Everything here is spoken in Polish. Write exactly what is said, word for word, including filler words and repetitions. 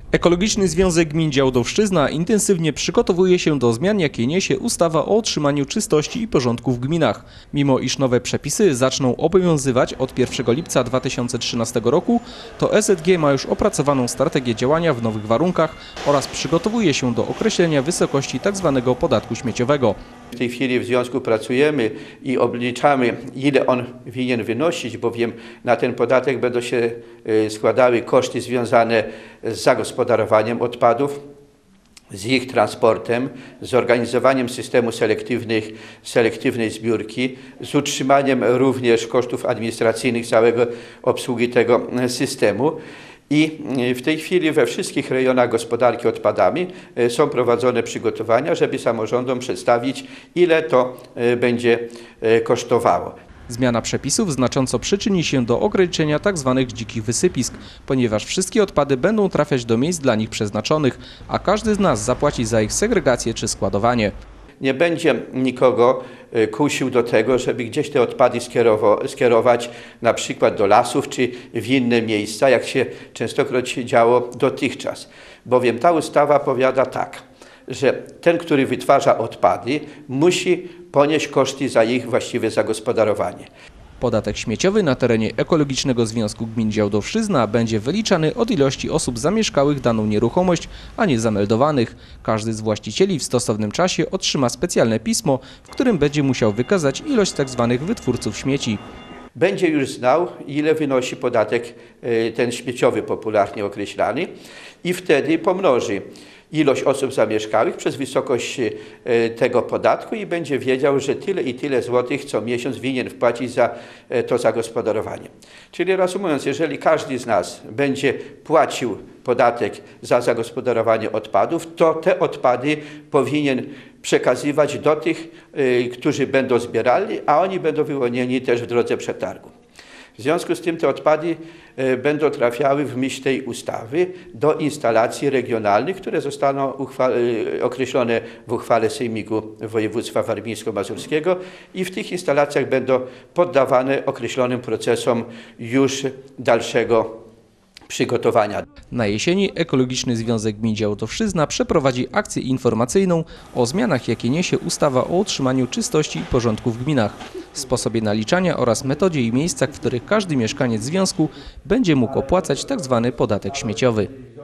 Ekologiczny Związek Gmin Działdowszczyzna intensywnie przygotowuje się do zmian, jakie niesie ustawa o utrzymaniu czystości i porządku w gminach. Mimo iż nowe przepisy zaczną obowiązywać od pierwszego lipca dwa tysiące trzynastego roku, to E Z G ma już opracowaną strategię działania w nowych warunkach oraz przygotowuje się do określenia wysokości tzw. podatku śmieciowego. W tej chwili w związku pracujemy i obliczamy, ile on winien wynosić, bowiem na ten podatek będą się składały koszty związane z zagospodarowaniem odpadów, z ich transportem, z organizowaniem systemu selektywnych, selektywnej zbiórki, z utrzymaniem również kosztów administracyjnych całego obsługi tego systemu. I w tej chwili we wszystkich rejonach gospodarki odpadami są prowadzone przygotowania, żeby samorządom przedstawić, ile to będzie kosztowało. Zmiana przepisów znacząco przyczyni się do ograniczenia tzw. dzikich wysypisk, ponieważ wszystkie odpady będą trafiać do miejsc dla nich przeznaczonych, a każdy z nas zapłaci za ich segregację czy składowanie. Nie będzie nikogo kusił do tego, żeby gdzieś te odpady skierować na przykład do lasów czy w inne miejsca, jak się częstokroć działo dotychczas. Bowiem ta ustawa powiada tak, że ten, który wytwarza odpady, musi ponieść koszty za ich właściwe zagospodarowanie. Podatek śmieciowy na terenie Ekologicznego Związku Gmin Działdowszczyzna będzie wyliczany od ilości osób zamieszkałych daną nieruchomość, a nie zameldowanych. Każdy z właścicieli w stosownym czasie otrzyma specjalne pismo, w którym będzie musiał wykazać ilość tzw. wytwórców śmieci. Będzie już znał, ile wynosi podatek ten śmieciowy, popularnie określany, i wtedy pomnoży ilość osób zamieszkałych przez wysokość tego podatku i będzie wiedział, że tyle i tyle złotych co miesiąc winien wpłacić za to zagospodarowanie. Czyli reasumując, jeżeli każdy z nas będzie płacił podatek za zagospodarowanie odpadów, to te odpady powinien przekazywać do tych, którzy będą zbierali, a oni będą wyłonieni też w drodze przetargu. W związku z tym te odpady będą trafiały w myśl tej ustawy do instalacji regionalnych, które zostaną określone w uchwale Sejmiku Województwa Warmińsko-Mazurskiego i w tych instalacjach będą poddawane określonym procesom już dalszego przygotowania. Na jesieni Ekologiczny Związek Gmin Działdowszczyzna przeprowadzi akcję informacyjną o zmianach, jakie niesie ustawa o utrzymaniu czystości i porządku w gminach, sposobie naliczania oraz metodzie i miejscach, w których każdy mieszkaniec związku będzie mógł opłacać tzw. podatek śmieciowy.